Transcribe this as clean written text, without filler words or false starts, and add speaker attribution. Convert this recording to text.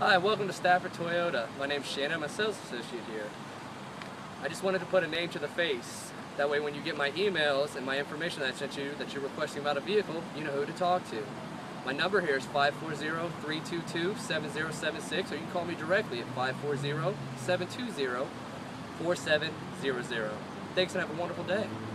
Speaker 1: Hi, welcome to Stafford Toyota. My name's Shannon, I'm a sales associate here. I just wanted to put a name to the face. That way when you get my emails and my information that I sent you that you're requesting about a vehicle, you know who to talk to. My number here is 540-322-7076, or you can call me directly at 540-720-4700. Thanks and have a wonderful day.